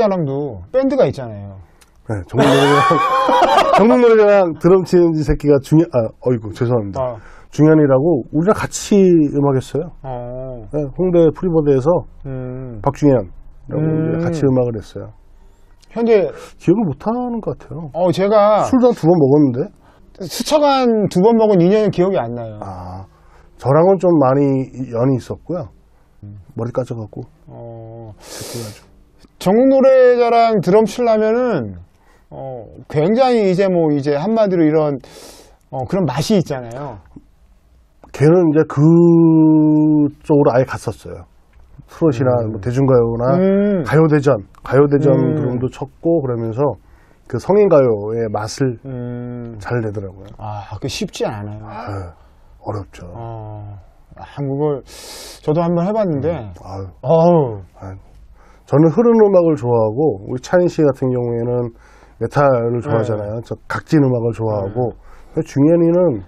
정국노래자랑도 밴드가 있잖아요. 네, 정국노래자랑 드럼 치는 새끼가 어이구, 죄송합니다. 중현이라고 우리랑 같이 음악했어요. 네, 홍대 프리버드에서 박중현이라고 이제 같이 음악을 했어요. 현재 기억을 못하는 것 같아요. 제가 술도 한 2번 먹었는데 스쳐간 2번 먹은 인연은 기억이 안 나요. 저랑은 좀 많이 연이 있었고요. 머리 까져갖고. 정국노래자랑 드럼 치려면은 굉장히 이제 한마디로 이런 그런 맛이 있잖아요. 걔는 이제 그쪽으로 아예 갔었어요. 트롯이나 뭐 대중가요나 가요대전 드럼도 쳤고 그러면서 그 성인가요의 맛을 잘 내더라고요. 그게 쉽지 않아요. 어렵죠. 그걸 저도 한번 해봤는데. 저는 흐르는 음악을 좋아하고 우리 차인 씨 같은 경우에는 메탈을 좋아하잖아요. 저 각진 음악을 좋아하고 중현이는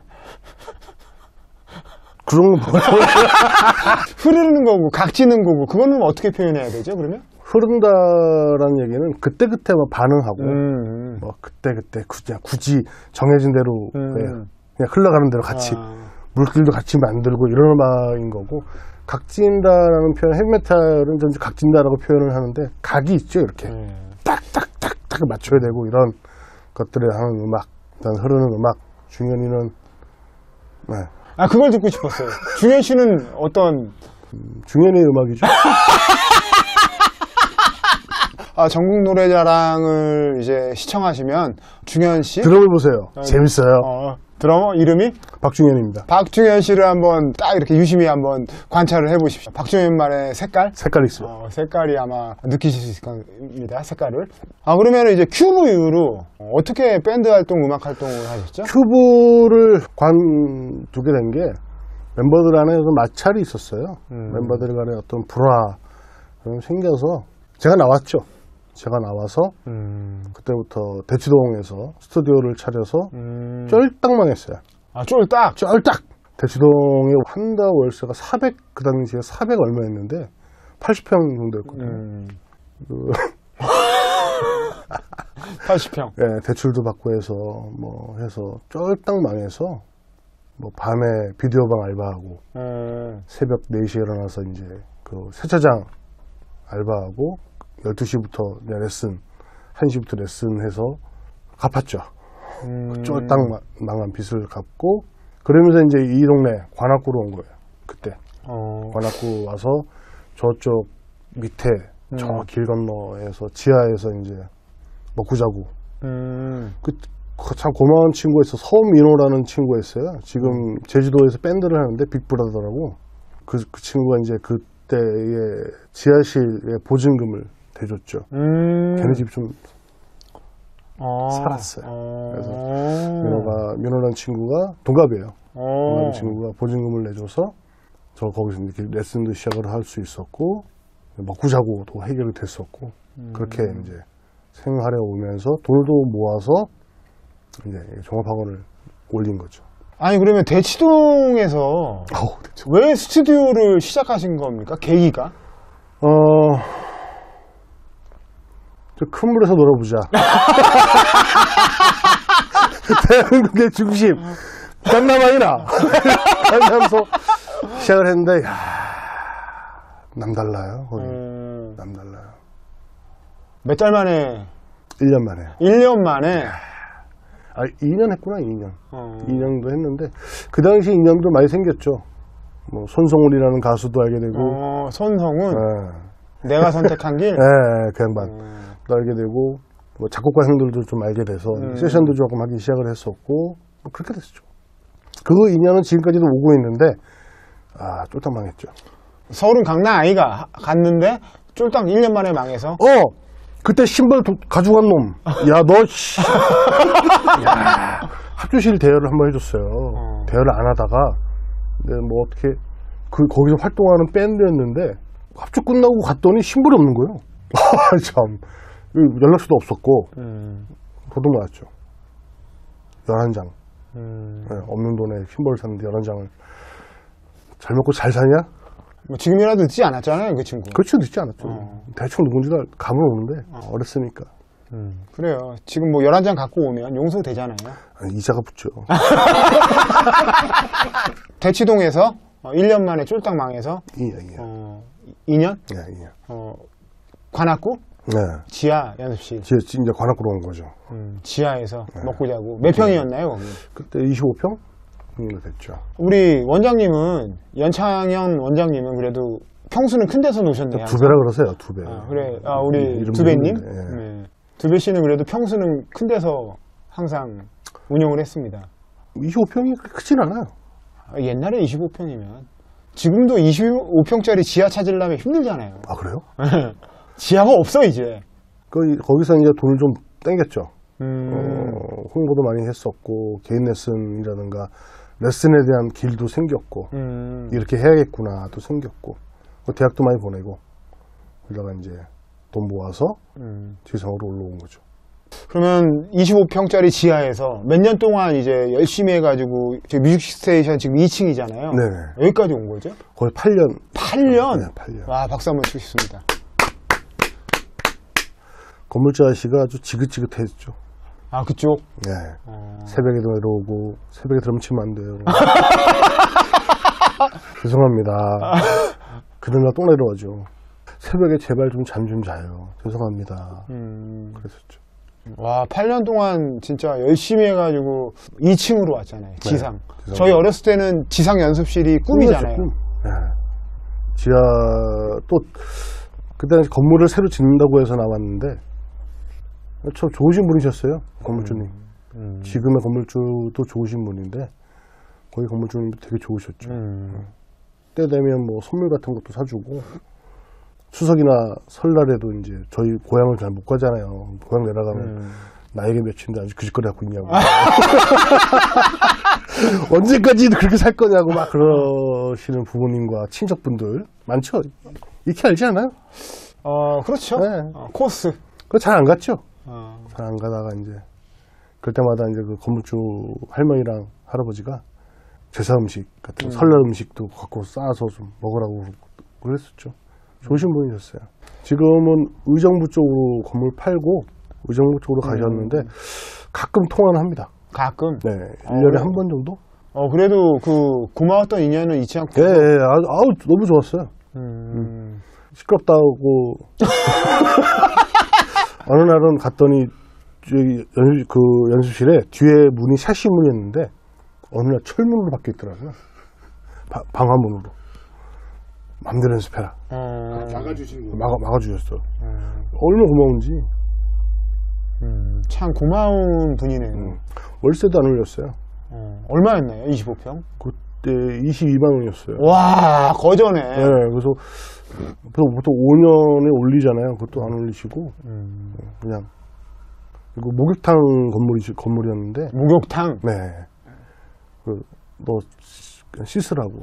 그런 거 흐르는 거고 각지는 거고 그거는 어떻게 표현해야 되죠 그러면? 흐른다라는 얘기는 그때그때 반응하고 뭐 그때그때 굳이 정해진 대로 그냥 흘러가는 대로 같이 물길도 같이 만들고 이런 음악인 거고, 각진다라는 표현, 헤비메탈은 좀 각진다라고 표현을 하는데 각이 있죠. 이렇게 딱딱딱딱 맞춰야 되고 이런 것들을 하는 음악, 일단 흐르는 음악. 중현이는 그걸 듣고 싶었어요. 중현 씨는 어떤 중현이의 음악이죠. 정국노래자랑을 이제 시청하시면 중현 씨 들어보세요. 재밌어요. 드러머 이름이 박중현입니다. 박중현 씨를 한번 딱 이렇게 유심히 한번 관찰을 해보십시오. 박중현만의 색깔이 있어요. 색깔이 아마 느끼실 수 있을 겁니다. 색깔을. 그러면 이제 큐브 이후로 어떻게 밴드 활동, 음악 활동을 하셨죠? 큐브를 관두게 된 게 멤버들 안에 좀 마찰이 있었어요. 멤버들 간에 어떤 불화 생겨서 제가 나왔죠. 제가 나와서 그때부터 대치동에서 스튜디오를 차려서 쫄딱 망했어요. 쫄딱? 쫄딱! 대치동에 한 달 월세가 400, 그 당시에 400 얼마였는데 80평 정도였거든요. 80평. 네, 대출도 받고 해서 해서 쫄딱 망해서 밤에 비디오방 알바하고 새벽 4시에 일어나서 이제 그 세차장 알바하고 12시부터 레슨, 1시부터 레슨해서 갚았죠. 쫄딱 망한 빚을 갚고, 그러면서 이제 이 동네 관악구로 온 거예요. 그때. 관악구 와서 저쪽 밑에 저 길 건너에서 지하에서 이제 먹고 자고. 참 고마운 친구였어. 서민호라는 친구였어요. 지금 제주도에서 밴드를 하는데 빅브라더라고. 그 친구가 이제 그때의 지하실에 보증금을 대줬죠. 걔네 집이 좀 살았어요. 그래서 민호라는 친구가 동갑이에요. 동갑 친구가 보증금을 내줘서 저 거기서 이렇게 레슨도 시작을 할 수 있었고, 먹고 자고도 해결이 됐었고, 그렇게 이제 생활해 오면서 돈도 모아서 이제 종합학원을 올린 거죠. 그러면 대치동에서 왜 스튜디오를 시작하신 겁니까? 계기가? 큰 물에서 놀아보자. 대한민국의 중심, 강남 아니나? 하면서 시작을 했는데, 남달라요, 거기. 남달라요. 몇 달 만에? 1년 만에. 1년 만에? 2년 했구나, 2년. 2년도 했는데, 그 당시 인연도 많이 생겼죠. 손성훈이라는 가수도 알게 되고. 손성훈? 내가 선택한 길? 그 양반. 또 알게 되고, 작곡가 형들도 좀 알게 돼서, 세션도 조금 하기 시작을 했었고, 그렇게 됐죠. 그 인연은 지금까지도 오고 있는데, 쫄딱 망했죠. 서울은 강남 아이가 갔는데, 쫄딱 1년 만에 망해서? 그때 신발 가져간 놈. 야, 너, 씨. 야, 합주실 대여를 한번 해줬어요. 대여를 안 하다가, 어떻게, 거기서 활동하는 밴드였는데, 합주 끝나고 갔더니 신발이 없는 거예요. 참. 연락처도 없었고, 도둑 맞았죠. 11장. 없는 돈에 신발을 샀는데 11장을. 잘 먹고 잘 사냐? 지금이라도 늦지 않았잖아요, 그 친구. 그렇죠, 늦지 않았죠. 대충 누군지도 감은 오는데 어렸으니까. 그래요. 지금 뭐 11장 갖고 오면 용서되잖아요. 아니, 이자가 붙죠. 대치동에서 1년 만에 쫄딱 망해서 2년. 2년? 네, 2년. 관악구? 네. 지하 연습실. 이제 관악구로 온 거죠. 지하에서 먹고 자고. 몇 평이었나요, 거기? 그때 25평? 됐죠. 우리 원장님은, 연창현 원장님은 그래도 평수는 큰 데서 노셨네요. 두 배라 그러세요, 두 배. 그래. 우리 이름 두배님? 부르는데, 예. 네. 두배 씨는 그래도 평수는 큰 데서 항상 운영을 했습니다. 25평이 그렇게 크진 않아요. 옛날에 25평이면. 지금도 25평짜리 지하 찾으려면 힘들잖아요. 아, 그래요? 지하가 없어, 이제. 거기서 이제 돈을 좀 땡겼죠. 음. 홍보도 많이 했었고, 개인 레슨이라든가, 레슨에 대한 길도 생겼고, 이렇게 해야겠구나도 생겼고, 대학도 많이 보내고, 그러다가 이제 돈 모아서 지상으로 올라온 거죠. 그러면 25평짜리 지하에서 몇 년 동안 이제 열심히 해가지고, 뮤직 스테이션 지금 2층이잖아요. 네네. 여기까지 온 거죠? 거의 8년. 8년? 네, 8년. 와, 박수 한번 치겠습니다. 건물주 아저씨가 아주 지긋지긋했죠. 아, 그쪽? 네. 새벽에도 내려오고, 새벽에 드럼 치면 안 돼요. 죄송합니다. 그러나 또 내려와죠. 새벽에 제발 좀 잠 좀 자요. 죄송합니다. 그랬었죠. 와, 8년 동안 진짜 열심히 해가지고 2층으로 왔잖아요. 지상. 지상. 저희 어렸을 때는 지상 연습실이 꿈이잖아요. 꿈. 네. 지하, 또, 그때 건물을 새로 짓는다고 해서 나왔는데, 참 좋으신 분이셨어요. 건물주님. 지금의 건물주도 좋으신 분인데, 거기 건물주님도 되게 좋으셨죠. 때 되면 뭐 선물 같은 것도 사주고, 추석이나 설날에도 이제 저희 고향을 잘 못 가잖아요. 고향 내려가면 나에게 며칠인데 아직 그 짓거리 갖고 있냐고. 언제까지 그렇게 살 거냐고 막 그러시는 부모님과 친척분들 많죠. 익히 알지 않아요? 그렇죠. 네. 코스. 그거 잘 안 갔죠. 잘 안 가다가 이제 그럴 때마다 이제 그 건물주 할머니랑 할아버지가 제사 음식 같은 설날 음식도 갖고 싸서 좀 먹으라고 그랬었죠. 좋으신 분이셨어요. 지금은 의정부 쪽으로 건물 팔고 의정부 쪽으로 가셨는데 가끔 통화는 합니다. 가끔? 네. 1년에 한 번 정도? 그래도 그 고마웠던 인연은 잊지 않고. 예, 예. 아우, 너무 좋았어요. 시끄럽다고. 어느 날은 갔더니 그 연습실에 뒤에 문이 샤시 문이었는데 어느 날 철문으로 바뀌어 있더라고요. 방화문으로. 맘대로 연습해라. 막아주시는 막아주셨어. 얼마나 고마운지. 참 고마운 분이네요. 월세도 안 올렸어요. 얼마였나요? 25평? 그때 22만 원이었어요. 와, 거저네. 네, 그래서 보통 5년에 올리잖아요. 그것도 안 올리시고 그냥 이거 목욕탕 건물이었는데. 목욕탕? 네. 너 씻으라고.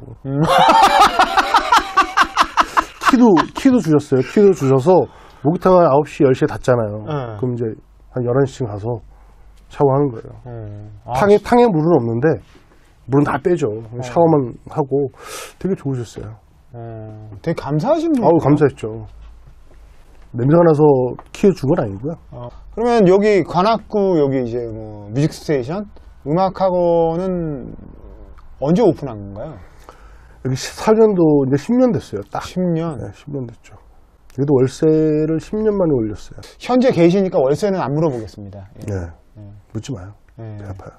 키도 주셨어요. 키도 주셔서 목욕탕은 9시, 10시에 닫잖아요. 그럼 이제 한 11시쯤 가서 샤워하는 거예요. 탕에 물은 없는데 물은 다 빼죠. 샤워만 하고 되게 좋으셨어요. 되게 감사하신 분. 아우, 감사했죠. 냄새가 나서 키워준 건 아니고요. 그러면 여기 관악구 여기 이제 뭐 뮤직 스테이션 음악학원은 언제 오픈한 건가요? 여기 14년도 이제 10년 됐어요. 딱. 10년? 네, 10년 됐죠. 여기도 월세를 10년 만에 올렸어요. 현재 계시니까 월세는 안 물어보겠습니다. 예. 네. 묻지 마요. 예. 배 아파요.